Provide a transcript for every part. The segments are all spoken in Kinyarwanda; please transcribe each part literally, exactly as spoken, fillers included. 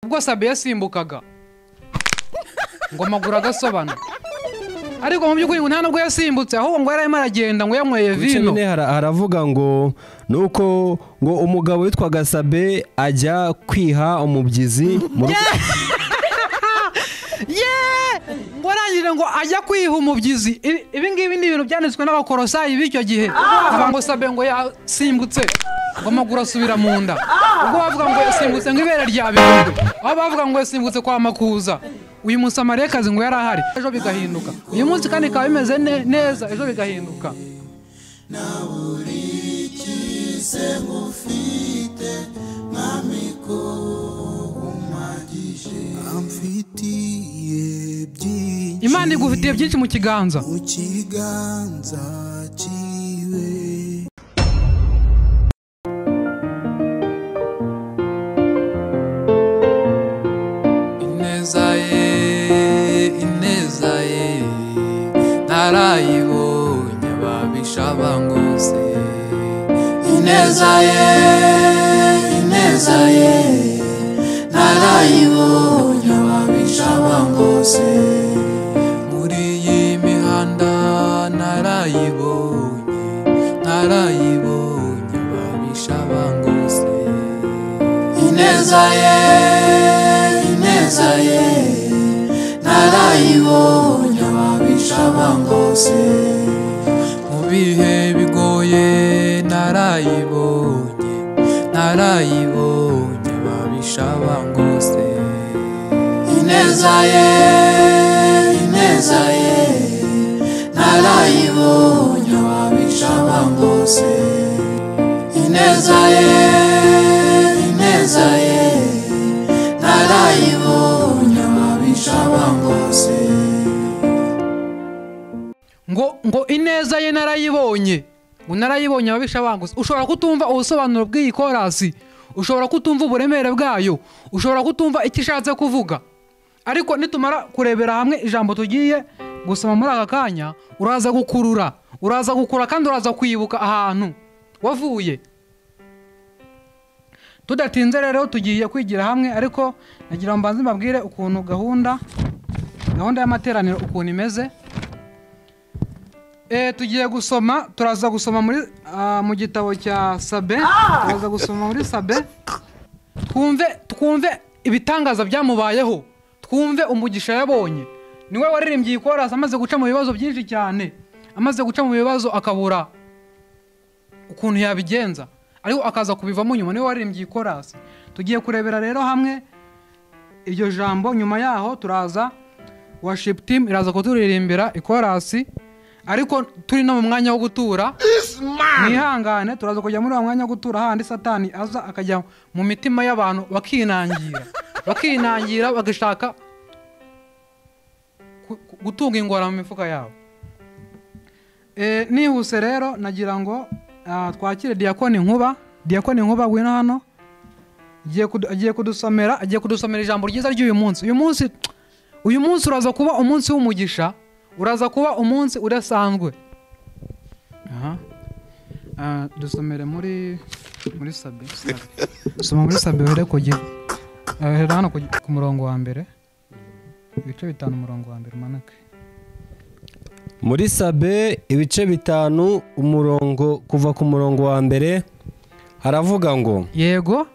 ubwo Sabe yasimbukaga ngo amaguru agasobana ariko mu by'ukuri ngo nta nubwo yasimbutse ahubwo ngo yararimo aragenda ngo yanyweye vino. Haravuga ngo nuko ngo umugabo witwaga Sabe ajya kwiha umubyizi mu ngo arangije ngo ajya kwiha umubyizi. Ibi ngibi ni ibintu byanditswe n'abakorosayi b'icyo gihe. Aba ngo Sabe ngo yasimbutse ngo amaguru asubira mu nda. Ubwo bavuga ngo yasimbutse ngo ibere rya bigogwe, aho bavuga ngo yasimbutse kwa Makuza. Uyu Musamariyakazi ngo yarahari ejo bigahinduka, uyu munsi kandi kaba bimeze neza ejo bigahinduka. Imana igufitiye byinshi mu kiganza. narayibonye babisha bangose ineza ye ineza ye narayibonye babisha bangose muri iyi mihanda narayibonye narayibonye babisha bangose ineza ye ineza ye narayibonye babisha bangose mu bihe bigoye narayibonye narayibonye babisha bangose ineza ye ineza ye narayibonye babisha bangose ineza ye ineza ye narayibonye babisha bangose ngo ngo ineza ye narayibonye ngo narayibonye ababisha bangose. Ushobora kutumva ubusobanuro bw'iyi korasi, ushobora kutumva uburemere bwayo, ushobora kutumva icyo ishatse kuvuga, ariko nitumara kurebera hamwe ijambo tugiye gusoma muri aka kanya uraza gukurura, uraza gukura kandi uraza kwibuka ahantu wavuye. Tudatinze rero tugiye kwigira hamwe, ariko nagira ngo mbanze mbabwire ukuntu gahunda gahunda y'amateraniro ukuntu imeze. Eh tugiye gusoma, turaza gusoma muri uh, mu gitabo cya Sabe, turaza gusoma muri Sabe. Twumve twumve ibitangaza byamubayeho, twumve umugisha yabonye. Niwe waririmbye ikorasi amaze guca mu bibazo byinshi cyane, amaze guca mu bibazo akabura ukuntu yabigenza, ariko akaza kubivamo nyuma. Niwe waririmbye ikorasi. Tugiye kurebera rero hamwe iryo jambo, nyuma yaho turaza worship team iraza kuturirimbira ikorasi, ariko turi no mu mwanya wo gutura. Mwihangane turaza kujya muri wa mwanya wo gutura handi Satani aza akajya mu mitima y'abantu bakinangira bakinangira bagashaka gutunga ingora mu mifuka yabo. Eh nihuse rero nagira ngo uh, twakire Diakoni Nkuba. Diakoni Nkuba wino hano agiye kudusomera agiye kudusomera ijambo ryiza ry'uyu munsi. Uyu munsi uyu munsi uraza kuba umunsi w'umugisha, uraza kuba umunsi udasanzwe. Aha. Ah dusomere muri muri Sabe. Soma muri Sabe were kujye. Eh hano ku murongo wa mbere. Ibice bitanu umurongo wa mbere manake. Muri Sabe ibice bitanu umurongo kuva ku murongo wa mbere haravuga ngo yego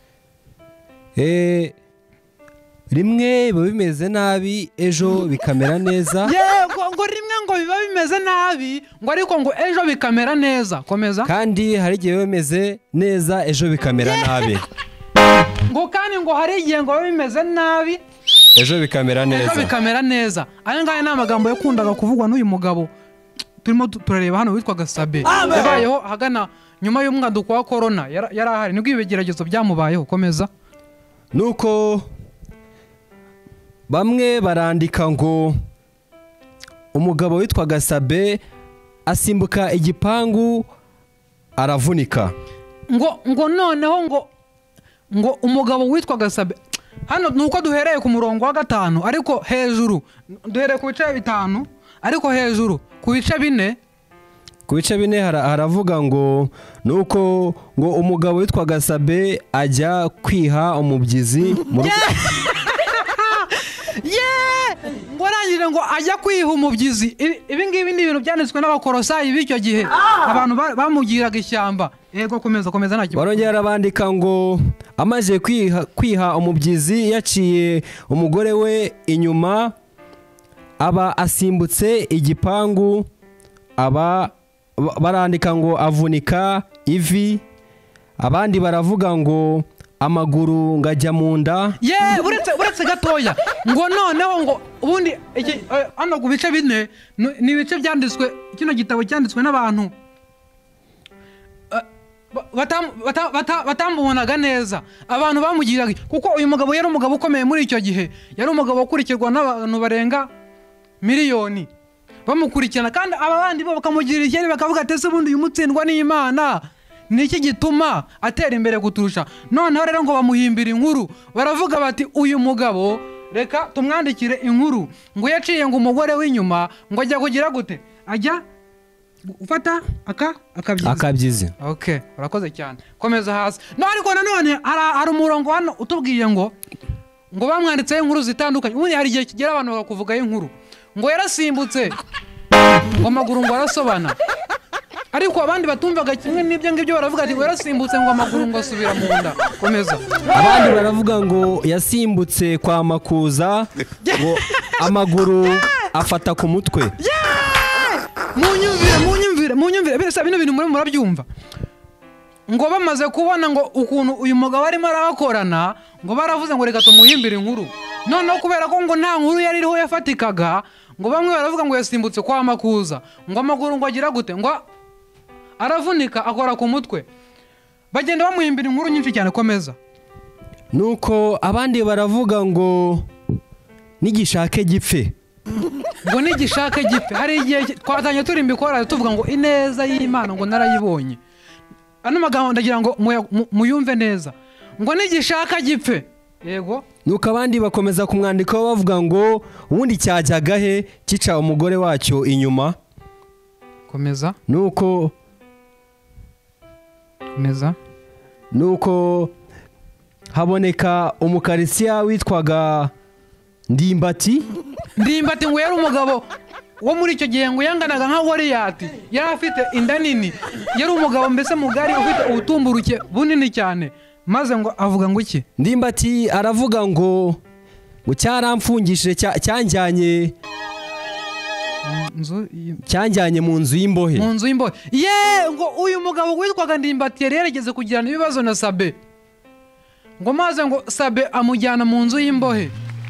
eh rimwe biba bimeze nabi ejo bikamera neza. Yego ngo rimwe ngo biba bimeze nabi ngo ariko ngo ejo bikamera neza. Komeza. Kandi hari igihe bimeze neza ejo bikamera nabi. Ngo kandi ngo hari igihe ngo bimeze nabi ejo bikamera neza. Ejo bikamera neza. Aya ngaya ni amagambo yakundaga kuvugwa n'uyu mugabo turimo turareba hano witwaga Sabe. Yabayeho hagana nyuma y'umwaduko wa corona, yarahari nibwo ibigeragezo byamubayeho. Komeza. Nuko bamwe barandika ngo umugabo witwaga Sabe asimbuka igipangu aravunika. Ngo ngo noneho ngo ngo umugabo witwaga Sabe, hano nuko duhereye ku murongo wa gatanu, ariko hejuru duhereye ku bice bitanu, ariko hejuru ku bice bine ku bice bine haravuga ngo nuko ngo umugabo witwaga Sabe ajya kwiha umubyizi mu rugo ngo arangije ngo ajya kwiha umubyizi. Ibi ngibi ni ibintu byanditswe n'abakorosayi b'icyo gihe, abantu bamugiraga ishyamba. Yego komeza komeza nta kibazo. Barongera bandika ngo amaze kwiha kwiha umubyizi yaciye umugore we inyuma, aba asimbutse igipangu, aba barandika ngo avunika ivi, abandi baravuga ngo amaguru ngajya mu nda. Ye uretse uretse gatoya ngo noneho ngo ubundi hano ku bice bine ni ibice byanditswe, kino gitabo cyanditswe n'abantu batambubonaga neza, abantu bamugiraga, kuko uyu mugabo yari umugabo ukomeye muri icyo gihe, yari umugabo ukurikirwa n'abantu barenga miliyoni bamukurikirana, kandi aba bandi bo bakamugirira ishyari bakavuga ati ese ubundi uyu mutsindwa n'Imana ni iki gituma atera imbere kuturusha. Noneho rero ngo bamuhimbira inkuru, baravuga bati uyu mugabo reka tumwandikire inkuru ngo yaciye ngo umugore w'inyuma ngo ajya kugira gute, ajya ufata aka akabyiza akabyize. Okay, urakoze cyane, komeza hasi. No ariko nanone hari umurongo hano utubwiye ngo ngo bamwanditse inkuru zitandukanye. Ubundi hari igihe kigera abantu bakakuvuga inkuru ngo yarasimbutse ngo amaguru ngo arasobana, ariko abandi batumvaga kimwe n'ibyo ngibyo baravuga ati ngo yarasimbutse ngo amaguru ngo asubira mu nda. Komeza. Abandi baravuga ngo yasimbutse kwa makuza ngo amaguru afata ku mutwe. Munyumvire munyumvire munyumvire bese bino bintu muri murabyumva. Ngo bamaze kubona ngo ukuntu uyu mugabo arimo arakorana, ngo baravuze ngo reka tumuhimbire inkuru. Noneho kubera ko ngo nta nkuru yari iriho yafatikaga, ngo bamwe baravuga ngo yasimbutse kwa makuza, ngo amaguru ngo agira gute, ngo aravunika akora ku mutwe. Bagenda bamuhimbira inkuru nyinshi cyane. Komeza. Nuko abandi baravuga ngo nigishake gipfe, ngo nigishake gipfe. Hari igihe twatanye turi mbikora tuvuga ngo ineza y'Imana ngo narayibonye. Ano magambo ndagira ngo muyumve neza, ngo nigishaka gipfe. Yego. Nuko abandi bakomeza kumwandikaho bavuga ngo ubundi cyajyaga he kica umugore wacyo inyuma. Komeza. Nuko Komeza. Nuko haboneka umukarisiya witwaga Ndimbati. Ndimbati ngo yari umugabo wo muri icyo gihe ngo yanganaga nka Goliyati, yari afite inda nini, yari umugabo mbese mugari ufite ubutumburuke bunini cyane. Maze ngo avuga ngo iki? Ndimbati aravuga ngo ngo cyaramfungishije cyanjyanye nzu cyanjyanye mu nzu y'imbohe. Mu nzu y'imbohe. Ye ngo uyu mugabo witwaga Ndimbati yari yarigeze kugirana ibibazo na Sabe, ngo maze ngo Sabe amujyana mu nzu y'imbohe.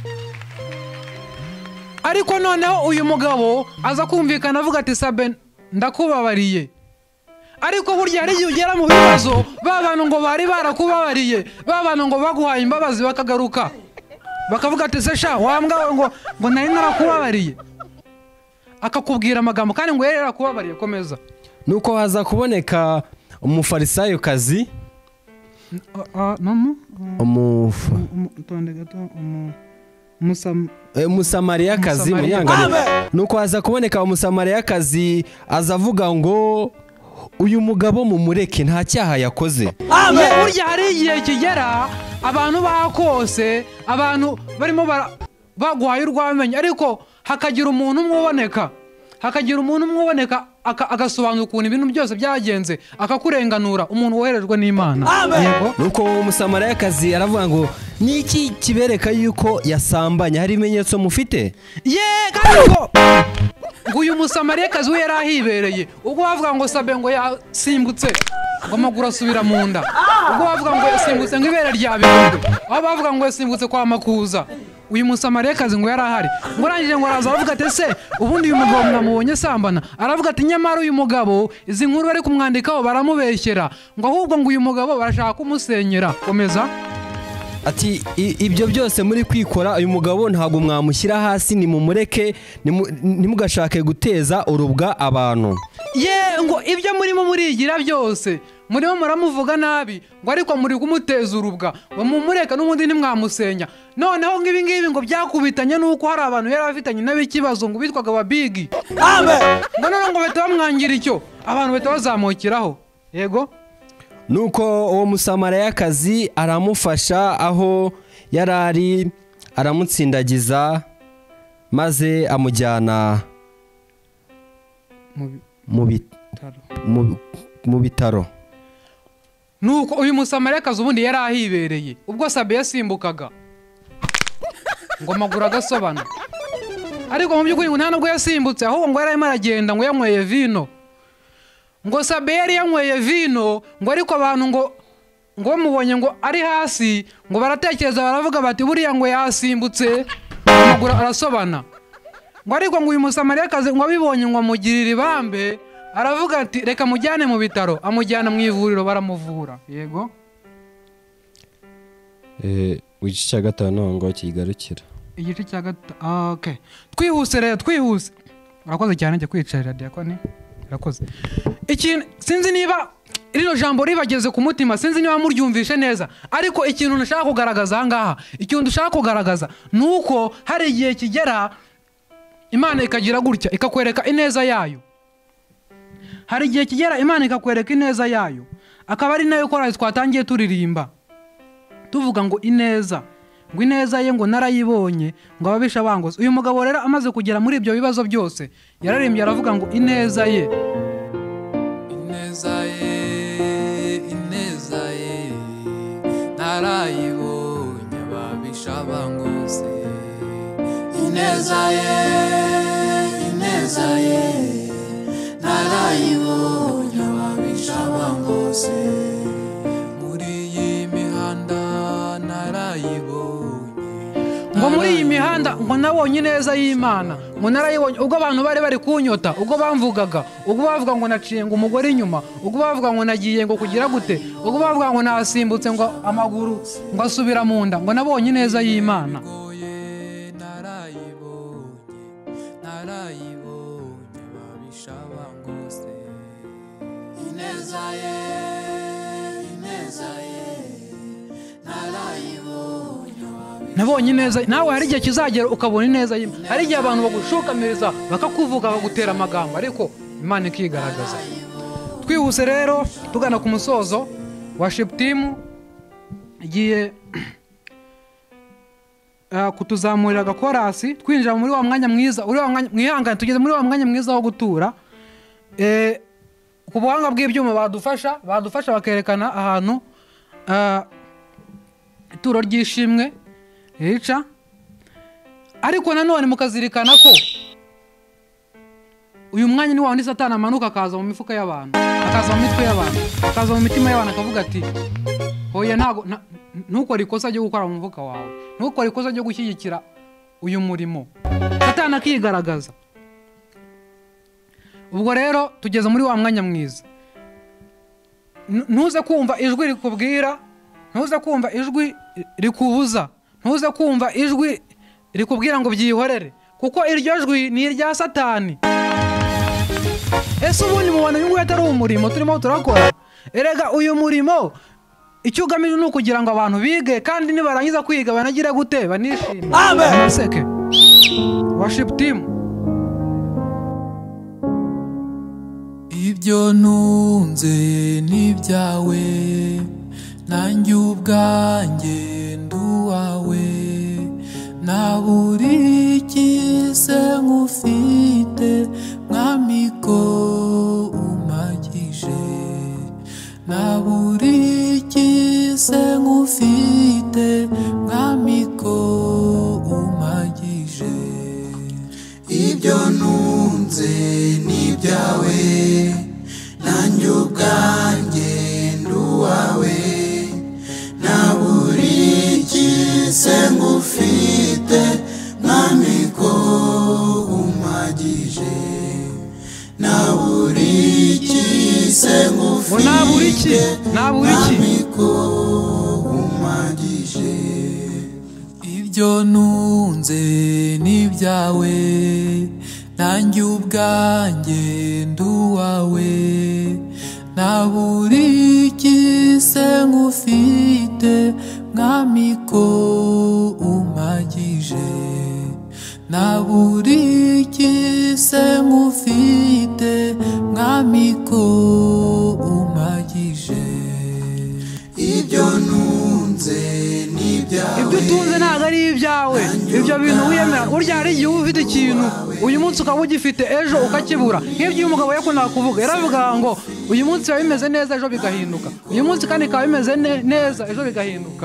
Ariko noneho uyu mugabo aza kumvikana avuga ati Sabe ndakubabariye, ariko burya ari ugera mu bibazo babantu ngo bari barakubabariye, babantu ngo baguhaye imbabazi bakagaruka bakavuga ati se sha wambwa ngo ngo nari narakubabariye, akakubwira amagambo kandi ngo yari yarakubabariye. Komeza. Nuko haza kuboneka umufarisayo kazi nomu umufa tonde gato umu musam umusamariya kazi munyangane. Nuko haza kuboneka umusamariya kazi azavuga ngo uyu mugabo mumureke nta cyaha yakoze. Burya hari igihe kigera abantu bakose, abantu barimo baguhaye urwamenye, ariko hakagira umuntu umwe uboneka, hakagira umuntu umwe uboneka agasobanura ukuntu ibintu byose byagenze, akakurenganura, umuntu woherejwe n'Imana. Yego. Nuko umusamariya kazi aravuga ngo niki kibereka yuko yasambanye, hari ibimenyetso mufite? Ye kandi ngo ngo uyu musamariya kazi we yari ahibereye, ubwo bavuga ngo Sabe ngo yasimbutse ngo amaguru asubira mu nda, ubwo bavuga ngo yasimbutse ngo ibere rya bigurwe, aho bavuga ngo yasimbutse kwa makuza, uyu musamariya kazi ngo yari ahari. Ngo arangije ngo araza avuga ati se ubundi uyu mugabo mwamubonye sambana, aravuga ati nyamara uyu mugabo izi nkuru bari kumwandikaho baramubeshyera, ngo ahubwo ngo uyu mugabo barashaka kumusenyera. Komeza. Ati ibyo byose muri kwikora uyu mugabo ntago mwamushyira hasi, ni mumureke, nimugashake guteza urubwa abantu. Ye ngo ibyo murimo murigira byose murimo muramuvuga nabi, ngo ariko muri kumuteza urubwa, ngo mumureka n'ubundi ntimwamusenya. Noneho ngibi ngibi ngo byakubitanye nuko hari abantu yari afitanye nabikibazo ngo bitwaga ababigi. Amen. Ngo none ngo bahita bamwangira icyo, abantu bahita bazamukiraho. Yego, nuko uwo musamariyakazi aramufasha aho yarari, aramutsindagiza maze amujyana mu bitaro. mu bitaro nuko uyu musamariyakazi ubundi yari ahibereye ubwo Sabe yasimbukaga ngo magura agasobana, ariko mu by'ukuri ngo nta nubwo yasimbutse, ahubwo ngo yari arimo aragenda ngo yanyweye vino, ngo Sabe yari yanyweye vino, ngo ariko abantu ngo ngo bamubonye ngo ari hasi, ngo baratekereza baravuga bati buriya ngo yasimbutse amagura arasobana, ngo ariko ngo uyu musamariyakazi ngo abibonye ngo amugirira ibambe, aravuga ati reka mujyane mu bitaro, amujyana mu ivuriro baramuvura. Yego, eh igice cya gatanu ngo kigarukira. igice cya gatanu. Okay, twihuse rero, twihuse. Urakoze cyane njye kwicarira diakoni. Urakoze. Ikintu sinzi niba rino jambo ribageze ku mutima, sinzi niba muryumvishe neza, ariko ikintu nashaka kugaragaza aha ngaha, ikintu dushaka kugaragaza nuko hari igihe kigera Imana ikagira gutya ikakwereka ineza yayo. Hari igihe kigera Imana ikakwereka ineza yayo, akaba ari nayo korali twatangiye turirimba tuvuga ngo ineza, ngo ineza ye ngo narayibonye, ngo ababisha bangose. Uyu mugabo rero amaze kugera muri ibyo bibazo byose yararimbye aravuga ngo ineza ye, ineza ye, ineza ye narayibonye ababisha bangose. Ineza ye, ineza ye narayibonye ababisha bangose. Muri iyi mihanda narayibonye, ngo muri iyi mihanda ngo nabonye ineza y'Imana, ngo narayibonye ubwo abantu bari bari kunyota, ubwo bamvugaga, ubwo bavuga ngo naciye ngo umugore inyuma, ubwo bavuga ngo nagiye ngo kugira gute, ubwo bavuga ngo nasimbutse ngo amaguru ngo asubira mu nda, ngo nabonye ineza y'Imana. Nabonye ineza. Nawe hari igihe kizagera ukabona ineza y'Imana. Hari igihe abantu bagushukamiriza bakakuvuga bagutera amagambo, ariko Imana ikigaragaza. Twihuse rero tugana ku musozo wa worship team igiye uh, kutuzamurira gakorasi, twinjira muri wa mwanya mwiza, uri wa mwanya mwihangane, tugeze muri wa mwanya mwiza wo gutura. Eh ku buhanga bw'ibyuma badufasha badufasha bakerekana ahantu uh, ituro ry'ishimwe rica, ariko nanone mukazirikana ko uyu mwanya ni wandi Satani amanuka akaza mu mifuka y'abantu, akaza mu mitwe y'abantu, akaza mu mitima y'abantu, akavuga ati hoya ntago ntukore ikosa ryo gukora mu mufuka wawe, ntukore ikosa ryo gushyigikira uyu murimo. Satani akigaragaza. Ubwo rero tugeze muri wa mwanya mwiza. Ntuze kumva ijwi rikubwira, ntuze kumva ijwi rikubuza, ntuze kumva ijwi rikubwira ngo byihorere, kuko iryo jwi ni irya Satani. Ese ubundi mubona uyu nguyu atari umurimo turimo turakora? Erega uyu murimo icyo ugamije ni ukugira ngo abantu bige, kandi nibarangiza kwiga banagira gute, banishime. Amen. Worship team. Ibyo ntunze n'ibyawe, nanjye ubwanjye nduwawe, naburi kise nkufite mwami ko umagije, naburi kise nkufite mwami ko umagije. Ibyo ntunze n'ibyawe, nanjye ubwanjye nduwawe, naburi kise nkufite mwami ko umagije, naburi kise nkufite mwami ko umagije. Ibyo ntunze n'ibyawe, nanjye ubwanjye nduwawe, naburi kise nkufite mwami ko umagije, naburi kise nkufite mwami ko ibyawe ibyo bintu wiyemera urya hari igihe uba ufite ikintu uyu munsi ukaba ugifite ejo ukakibura nk'ibyo uyu mugabo yakundaga kuvuga yaravuga ngo uyu munsi biba bimeze neza ejo bigahinduka uyu munsi kandi bikaba bimeze neza ejo bigahinduka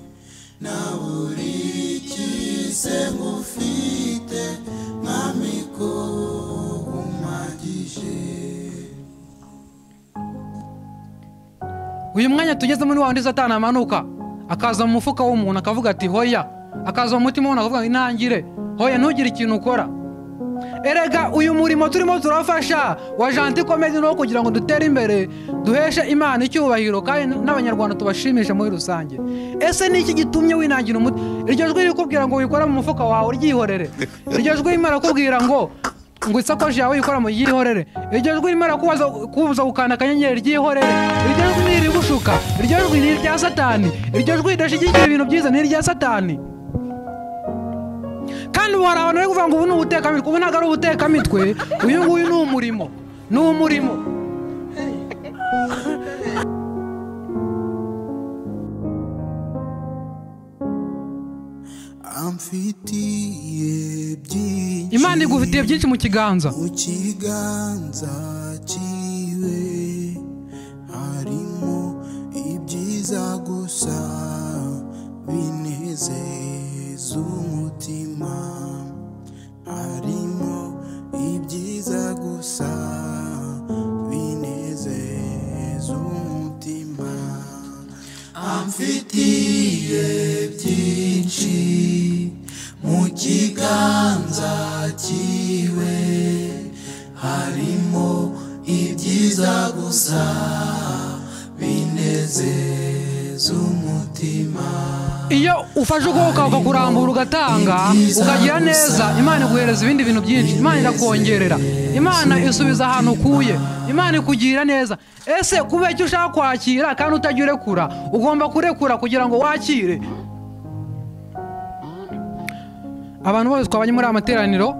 uyu mwanya tugeze muri wandi Satani amanuka akaza mu mufuka w'umuntu akavuga ati hoya akaza mu mutima w'umuntu akavuga intangire hoya ntugire ikintu ukora erega uyu murimo turimo turafasha wa Gentil Comedy no kugira ngo dutere imbere duheshe Imana icyubahiro kandi n'abanyarwanda tubashimishe muri rusange ese niki gitumye winangira umuti iryo jwi rikubwira ngo wikora mu mufuka wawe uryihorere iryo jwi imara kubwira ngo ngo isakoshi yawe ikora mu yihorere iryo jwi imara kubaza kubuza gukanda akanyenyeri ryihorere iryo jwi ni rigushuka iryo jwi ni rya Satani iryo jwi ridashigikira ibintu byiza ni rya Satani kandi wari abantu bari kuvuga ngo ubu ni ubutekamitwe ubu ntabwo ari ubutekamitwe uyu nguyu ni umurimo ni umurimo amfitiye byinshi Imana igufitiye byinshi mu kiganza mu kiganza cyiwe harimo ibyiza gusa binezeza umutima harimo ibyiza gusa binezeza umutima amfitiye byinshi mu kiganza cyiwe harimo ibyiza gusa binezeza umutima iyo ufashe ukuboko ukakurambura ugatanga ukagira neza Imana iguhereza ibindi bintu byinshi Imana irakongerera Imana isubiza ahantu ukuye Imana ikugira neza ese kubera icyo ushaka kwakira kandi utagira urekura ugomba kurekura kugira ngo wakire abantu bose twabanye muri amateraniro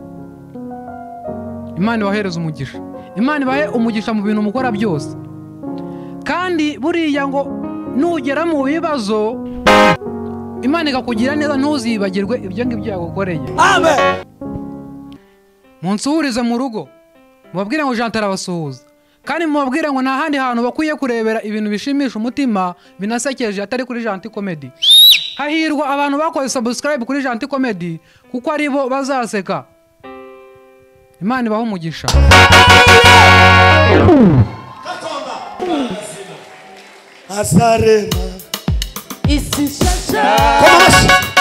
Imana ibahereza umugisha Imana ibahe umugisha mu bintu mukora byose kandi buriya ngo nugera mu bibazo Imana ikakugira neza ntuzibagirwe ibyo ngibyo yagukoreye amen munsuhurize mu rugo mubabwire ngo Gentil arabasuhuza kandi mubabwire ngo nta handi hantu bakwiye kurebera ibintu bishimisha umutima binasekeje atari kuri Gentil Comedy hahirwa abantu bakoze subscribe kuri Gentil Comedy kuko ari bo bazaseka Imana ibaho umugisha Azarema isi shasha